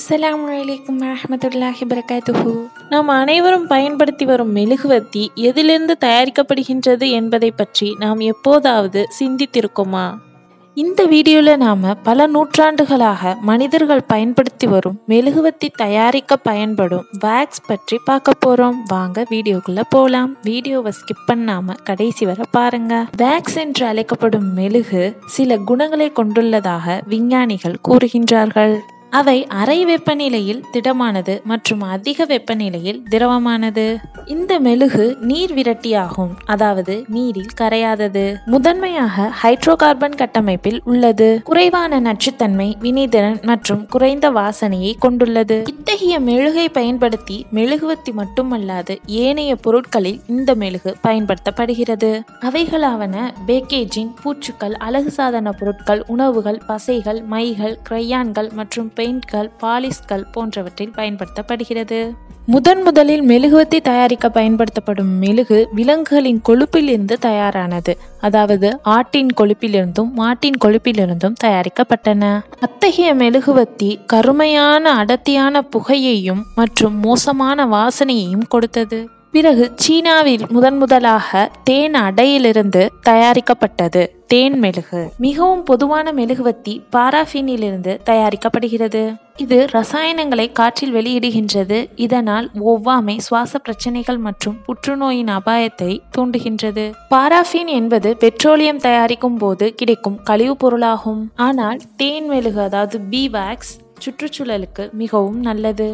அஸ்ஸலாமு அலைக்கும் வரஹ்மத்துல்லாஹி வபரகாத்துஹு. நாம் அனைவரும் பயன்படுத்தி வரும் மெழுகுவர்த்தி எதிலிருந்து தயாரிக்கப்படுகின்றது என்பதை பற்றி நாம் எப்போதாவது சிந்தித்திருக்கோமா? இந்த வீடியோவில் நாம் பல நூற்றாண்டுகளாக மனிதர்கள் பயன்படுத்தி வரும் மெழுகுவர்த்தி தயாரிக்க பயன்படும் வேக்ஸ் பற்றி பார்க்க போகிறோம். வாங்க வீடியோக்குள்ளே போகலாம். வீடியோவை ஸ்கிப் பண்ணாமல் கடைசி வரை பாருங்க. வேக்ஸ் என்று அழைக்கப்படும் மெழுகு சில குணங்களை கொண்டுள்ளதாக விஞ்ஞானிகள் கூறுகின்றார்கள். அவை அறை வெப்பநிலையில் திடமானது மற்றும் அதிக வெப்பநிலையில் திரவமானது. இந்த மெழுகு நீர் விரட்டியாகும், அதாவது நீரில் கரையாதது. முதன்மையாக ஹைட்ரோ கார்பன் கட்டமைப்பில் உள்ளது. குறைவான நச்சுத்தன்மை, வினைத்திறன் மற்றும் குறைந்த வாசனையை கொண்டுள்ளது. இத்தகைய மெழுகை பயன்படுத்தி மெழுகுவர்த்தி மட்டுமல்லாது ஏனைய பொருட்களில் இந்த மெழுகு பயன்படுத்தப்படுகிறது. அவைகளாவன பேக்கேஜிங், பூச்சுக்கள், அழகு சாதன பொருட்கள், உணவுகள், பசைகள், மைகள், கிரையான்கள் மற்றும் பெயிண்ட்கள், பாலிஷ்கள் போன்றவற்றில் பயன்படுத்தப்படுகிறது. முதலில் மெழுகுவர்த்தி தயாரிக்க பயன்படுத்தப்படும் மெழுகு விலங்குகளின் கொழுப்பில் இருந்து தயாரானது, அதாவது ஆட்டின் கொழுப்பிலிருந்தும் மாட்டின் கொழுப்பிலிருந்தும் தயாரிக்கப்பட்டன. அத்தகைய மெழுகுவர்த்தி கருமையான அடர்த்தியான புகையையும் மற்றும் மோசமான வாசனையையும் கொடுத்தது. பிறகு சீனாவில் முதலாக தேன் அடையிலிருந்து தயாரிக்கப்பட்டது தேன் மெழுகு. மிகவும் பொதுவான மெழுகுவர்த்தி பாராஃபினிலிருந்து தயாரிக்கப்படுகிறது. இது ரசாயனங்களை காற்றில் வெளியிடுகின்றது. இதனால் ஒவ்வாமை, சுவாச பிரச்சனைகள் மற்றும் புற்றுநோயின் அபாயத்தை தூண்டுகின்றது. பாராஃபின் என்பது பெட்ரோலியம் தயாரிக்கும் போது கிடைக்கும் கழிவுப் பொருளாகும். ஆனால் தேன் மெழுகு, அதாவது பீ வேக்ஸ், சுற்றுச்சூழலுக்கு மிகவும் நல்லது.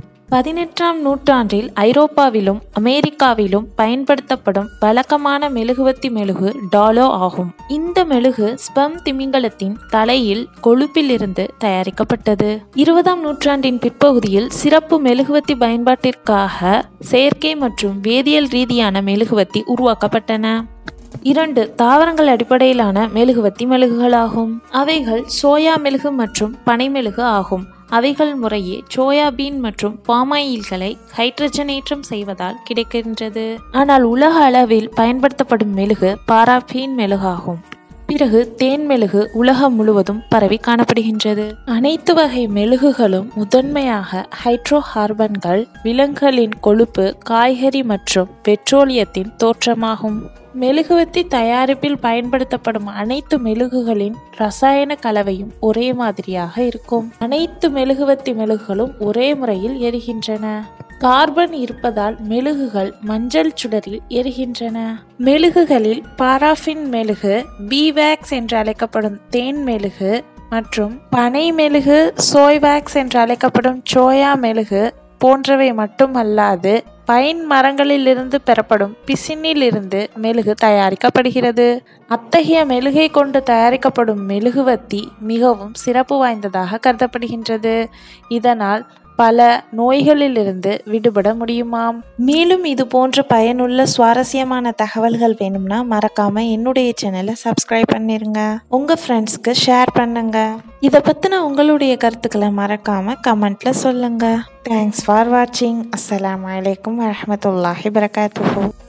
18ஆம் நூற்றாண்டில் ஐரோப்பாவிலும் அமெரிக்காவிலும் பயன்படுத்தப்படும் வழக்கமான மெழுகுவர்த்தி மெழுகு டாலோ ஆகும். இந்த மெழுகு ஸ்பெர்ம் திமிங்கலத்தின் தலையில் கொழுப்பில் இருந்து தயாரிக்கப்பட்டது. 20ஆம் நூற்றாண்டின் பிற்பகுதியில் சிறப்பு மெழுகுவர்த்தி பயன்பாட்டிற்காக செயற்கை மற்றும் வேதியியல் ரீதியான மெழுகுவர்த்தி உருவாக்கப்பட்டன. 2 தாவரங்கள் அடிப்படையிலான மெழுகுவர்த்தி மெழுகுகளாகும். அவைகள் சோயா மெழுகு மற்றும் பனை மெழுகு ஆகும். அவைகள் முறையே சோயாபீன் மற்றும் பாமாயில்களை ஹைட்ரஜனேற்றம் செய்வதால் கிடைக்கின்றது. ஆனால் உலக அளவில் பயன்படுத்தப்படும் மெழுகு பாராஃபின் மெழுகாகும். பிறகு தேன் மெழுகு உலகம் முழுவதும் பரவி காணப்படுகின்றது. அனைத்து வகை மெழுகுகளும் முதன்மையாக ஹைட்ரோ கார்பன்கள், விலங்குகளின் கொழுப்பு, காய்கறி மற்றும் பெட்ரோலியத்தின் தோற்றமாகும். மெழுகுவர்த்தி தயாரிப்பில் பயன்படுத்தப்படும் அனைத்து மெழுகுகளின் ரசாயன கலவையும் ஒரே மாதிரியாக இருக்கும். அனைத்து மெழுகுவர்த்தி மெழுகுகளும் ஒரே முறையில் எரிகின்றன. கார்பன் இருப்பதால் மெழுகுகள் மஞ்சள் சுடரில் எரிகின்றன. மெழுகுகளில் பாராஃபின் மெழுகு, பீ வேக்ஸ் என்று அழைக்கப்படும் தேன் மெழுகு மற்றும் பனை மெழுகு, சோய் வேக்ஸ் என்று அழைக்கப்படும் சோயா மெழுகு போன்றவை மட்டுமல்லாது பைன் மரங்களிலிருந்து பெறப்படும் பிசினில் இருந்து மெழுகு தயாரிக்கப்படுகிறது. அத்தகைய மெழுகை கொண்டு தயாரிக்கப்படும் மெழுகுவர்த்தி மிகவும் சிறப்பு வாய்ந்ததாக கருதப்படுகின்றது. இதனால் பல நோய்களிலிருந்து விடுபட முடியுமாம். மேலும் இது போன்ற பயனுள்ள சுவாரஸ்யமான தகவல்கள் வேணும்னா மறக்காம என்னுடைய சேனலை சப்ஸ்கிரைப் பண்ணிருங்க. உங்க ஃப்ரெண்ட்ஸ்க்கு ஷேர் பண்ணுங்க. இதை பத்தின உங்களுடைய கருத்துக்களை மறக்காம கமெண்ட்ல சொல்லுங்க. தேங்க்ஸ் ஃபார் வாட்சிங். அஸ்ஸலாமு அலைக்கும் வரஹ்மத்துல்லாஹி வபரகாத்துஹு.